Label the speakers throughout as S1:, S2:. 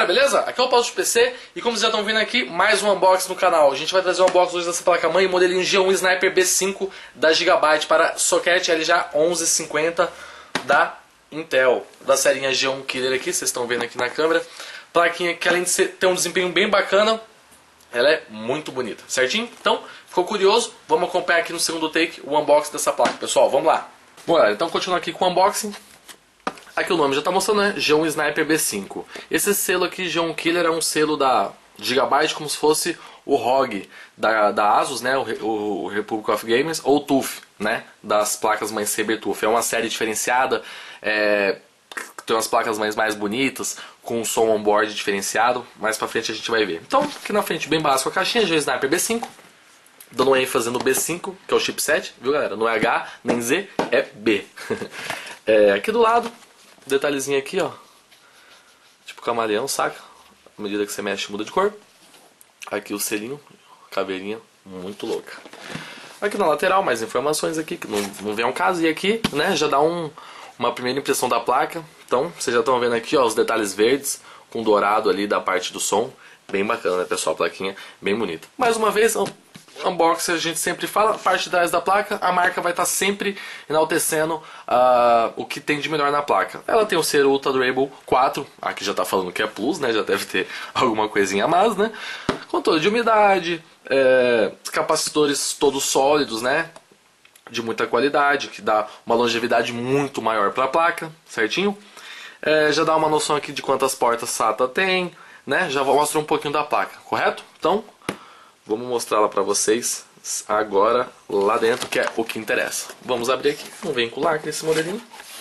S1: galera, beleza? Aqui é o Paulo do PC e como vocês já estão vendo aqui, mais um unboxing no canal. A gente vai trazer um unboxing hoje dessa placa-mãe, modelinho G1 Sniper B5 da Gigabyte para socket LGA 1150 da Intel, da serinha G1 Killer aqui, vocês estão vendo aqui na câmera. Plaquinha que além de ter um desempenho bem bacana, ela é muito bonita, certinho? Então, ficou curioso? Vamos acompanhar aqui no segundo take o unboxing dessa placa, pessoal, vamos lá. Bom, galera, então continuando aqui com o unboxing. Aqui o nome já está mostrando, né? G1 Sniper B5. Esse selo aqui, G1 Killer, é um selo da Gigabyte, como se fosse o ROG da Asus, né? O Republic of Gamers, ou TUF, né? Das placas mães Saber TUF. É uma série diferenciada, tem umas placas mães mais bonitas, com um som on-board diferenciado. Mais pra frente a gente vai ver. Então, aqui na frente, bem básico a caixinha, G1 Sniper B5. Dando ênfase no B5, que é o chipset, viu galera? Não é H, nem Z, é B. Aqui do lado, detalhezinho aqui, ó. Tipo camaleão, saca? À medida que você mexe, muda de cor. Aqui o selinho, caveirinha, muito louca. Aqui na lateral, mais informações aqui, que não vem ao caso. E aqui, né, já dá uma primeira impressão da placa. Então, vocês já estão vendo aqui, ó, os detalhes verdes com dourado ali da parte do som. Bem bacana, né, pessoal? A plaquinha bem bonita. Mais uma vez, unboxing a gente sempre fala, a parte de trás da placa, a marca vai estar sempre enaltecendo o que tem de melhor na placa. Ela tem o selo Ultra Durable 4, aqui já está falando que é Plus, né? Já deve ter alguma coisinha a mais, né? Controle de umidade, capacitores todos sólidos, né? De muita qualidade, que dá uma longevidade muito maior para a placa, certinho? Já dá uma noção aqui de quantas portas SATA tem, né? Já vou mostrar um pouquinho da placa, correto? Então, vamos mostrar ela para vocês agora lá dentro, que é o que interessa. Vamos abrir aqui, não vem com lacre esse modelinho.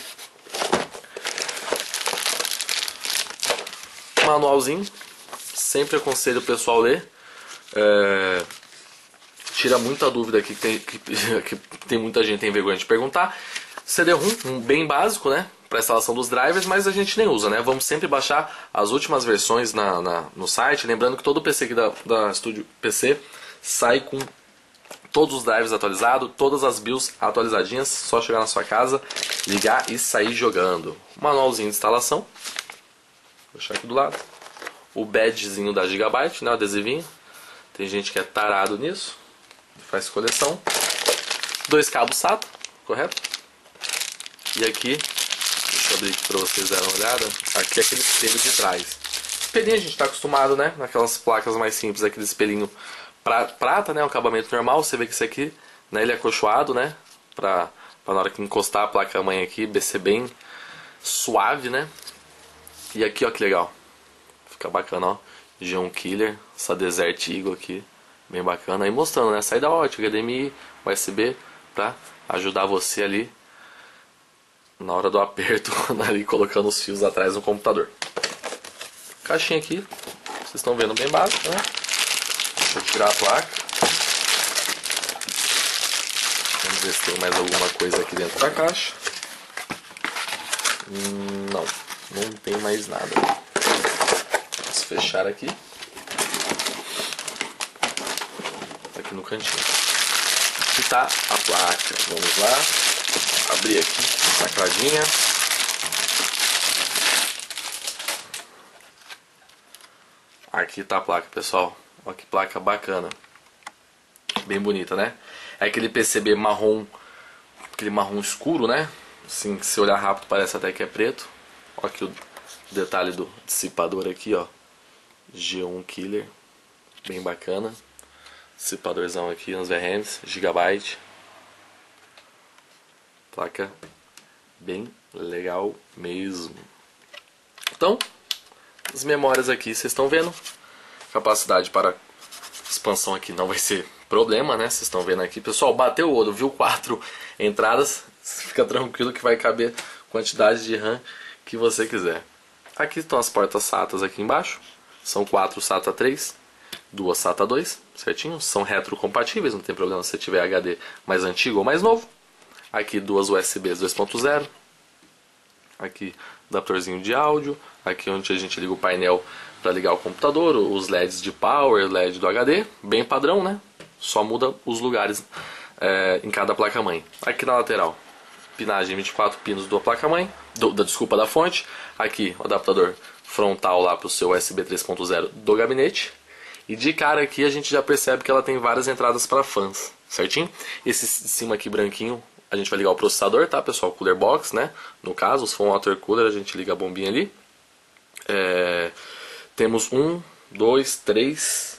S1: Manualzinho, sempre aconselho o pessoal ler. Tira muita dúvida aqui, que tem muita gente que tem vergonha de perguntar. CD-ROM, bem básico, né? Para instalação dos drivers, mas a gente nem usa, né? Vamos sempre baixar as últimas versões no site. Lembrando que todo PC aqui da Studio PC sai com todos os drivers atualizados, todas as BIOS atualizadinhas. Só chegar na sua casa, ligar e sair jogando. Manualzinho de instalação. Vou deixar aqui do lado. O badgezinho da Gigabyte, né? O adesivinho. Tem gente que é tarado nisso. Faz coleção. 2 cabos SATA, correto? E aqui, deixa eu abrir aqui para vocês darem uma olhada. Aqui é aquele espelho de trás. Espelhinho a gente está acostumado, né? Naquelas placas mais simples, aquele espelhinho prata, né? Um acabamento normal. Você vê que esse aqui, né? Ele é acolchoado, né? Pra na hora que encostar a placa-mãe aqui, ser bem suave, né? E aqui, ó, que legal. Fica bacana, ó. G1 Killer, essa Desert Eagle aqui. Bem bacana. Aí mostrando, né? Saída ótica, HDMI, USB, pra ajudar você ali na hora do aperto, ali colocando os fios atrás no computador. Caixinha aqui, vocês estão vendo bem básico, né? Deixa eu tirar a placa. Vamos ver se tem mais alguma coisa aqui dentro da caixa. Não tem mais nada. Vamos fechar aqui. Aqui no cantinho. Aqui está a placa. Vamos lá. Abrir aqui. Sacradinha. Aqui está a placa, pessoal. Olha que placa bacana. Bem bonita, né? É aquele PCB marrom, aquele marrom escuro, né? Assim, se olhar rápido parece até que é preto. Olha aqui o detalhe do dissipador aqui, ó. G1 Killer. Bem bacana. Dissipadorzão aqui nos VRMs. Gigabyte. Placa bem legal mesmo. Então, as memórias aqui vocês estão vendo. Capacidade para expansão aqui não vai ser problema, né? Vocês estão vendo aqui. Pessoal, bateu o olho, viu 4 entradas. Fica tranquilo que vai caber a quantidade de RAM que você quiser. Aqui estão as portas SATAs aqui embaixo. São 4 SATA 3, 2 SATA 2, certinho? São retrocompatíveis, não tem problema se você tiver HD mais antigo ou mais novo. Aqui 2 USBs 2.0. Aqui adaptorzinho de áudio. Aqui onde a gente liga o painel para ligar o computador. Os LEDs de power, LED do HD. Bem padrão, né? Só muda os lugares em cada placa-mãe. Aqui na lateral, pinagem 24 pinos da placa-mãe. Da fonte. Aqui o adaptador frontal lá para o seu USB 3.0 do gabinete. E de cara aqui a gente já percebe que ela tem várias entradas para fãs, certinho? Esse de cima aqui branquinho, a gente vai ligar o processador, tá pessoal? Cooler box, né? No caso, os Phone Water Cooler, a gente liga a bombinha ali. Temos 1, 2, 3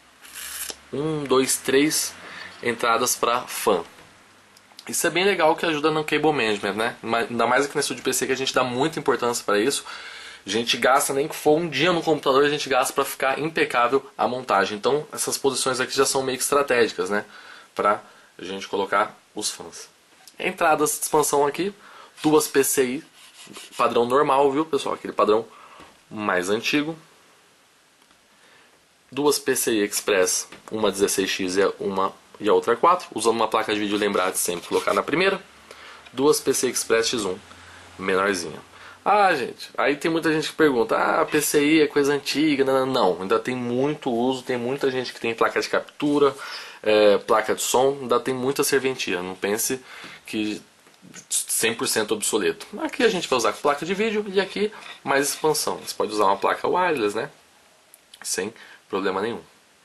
S1: entradas para fã. Isso é bem legal, que ajuda no cable management, né? Ainda mais aqui nesse de PC, que a gente dá muita importância para isso. A gente gasta, nem que for um dia no computador, a gente gasta para ficar impecável a montagem. Então essas posições aqui já são meio que estratégicas, né? Para a gente colocar os fãs. Entradas de expansão aqui, duas PCI, padrão normal, viu pessoal? Aquele padrão mais antigo. Duas PCI Express, uma 16X e a outra 4, usando uma placa de vídeo, lembrar de sempre colocar na primeira. Duas PCI Express X1, menorzinha. Ah, gente, aí tem muita gente que pergunta, a PCI é coisa antiga. Não, ainda tem muito uso, tem muita gente que tem placa de captura, placa de som, ainda tem muita serventia. Não pense que 100% obsoleto. Aqui a gente vai usar placa de vídeo e aqui mais expansão. Você pode usar uma placa wireless, né? Sem problema nenhum.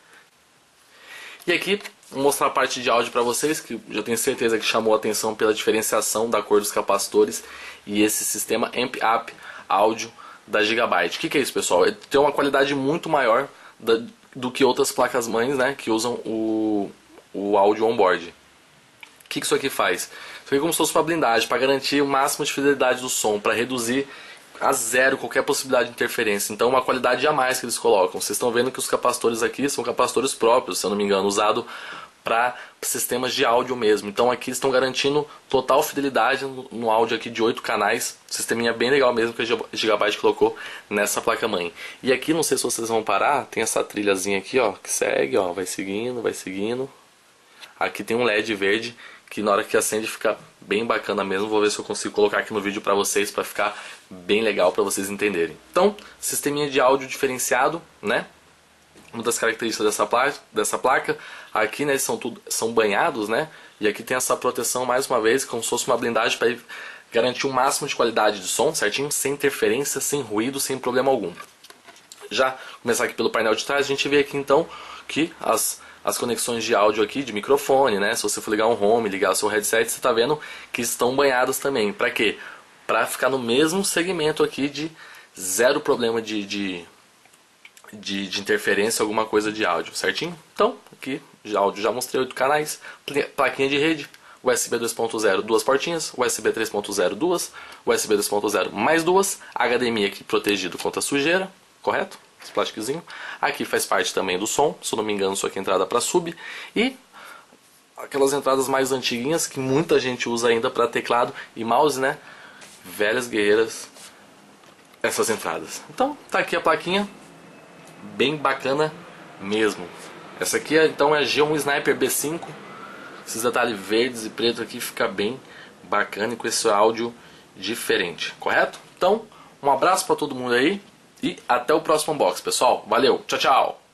S1: E aqui vou mostrar a parte de áudio para vocês, que já tenho certeza que chamou a atenção pela diferenciação da cor dos capacitores e esse sistema Amp Up áudio da Gigabyte. O que é isso, pessoal? Tem uma qualidade muito maior do que outras placas mães, né, que usam o áudio on-board. O que isso aqui faz? Isso aqui é como se fosse uma blindagem para garantir o máximo de fidelidade do som, para reduzir a zero qualquer possibilidade de interferência. Então uma qualidade a mais que eles colocam. Vocês estão vendo que os capacitores aqui são capacitores próprios, se eu não me engano, usado para sistemas de áudio mesmo. Então aqui eles estão garantindo total fidelidade no áudio aqui de 8 canais. Sisteminha bem legal mesmo que a Gigabyte colocou nessa placa mãe. E aqui, não sei se vocês vão parar, tem essa trilhazinha aqui, ó, que segue, ó, vai seguindo, vai seguindo. Aqui tem um LED verde que na hora que acende fica bem bacana mesmo. Vou ver se eu consigo colocar aqui no vídeo para vocês, para ficar bem legal para vocês entenderem. Então, sisteminha de áudio diferenciado, né? Uma das características dessa placa, aqui, né, eles são banhados, né? E aqui tem essa proteção, mais uma vez, como se fosse uma blindagem para garantir um máximo de qualidade de som, certinho? Sem interferência, sem ruído, sem problema algum. Já começar aqui pelo painel de trás, a gente vê aqui então que as conexões de áudio aqui, de microfone, né? Se você for ligar um home, ligar o seu headset, você está vendo que estão banhadas também. Para quê? Para ficar no mesmo segmento aqui de zero problema de interferência, alguma coisa de áudio, certinho? Então, aqui, áudio já mostrei 8 canais, plaquinha de rede, USB 2.0, duas portinhas, USB 3.0, duas, USB 2.0 mais duas, HDMI aqui protegido contra sujeira, correto? Esse plastiquinho. Aqui faz parte também do som, se eu não me engano, isso aqui é entrada para sub. E aquelas entradas mais antiguinhas que muita gente usa ainda para teclado e mouse, né? Velhas guerreiras, essas entradas. Então, tá aqui a plaquinha, bem bacana mesmo. Essa aqui então é a G1 Sniper B5. Esses detalhes verdes e preto aqui fica bem bacana e com esse áudio diferente, correto? Então, um abraço para todo mundo aí. E até o próximo unboxing, pessoal. Valeu, tchau, tchau!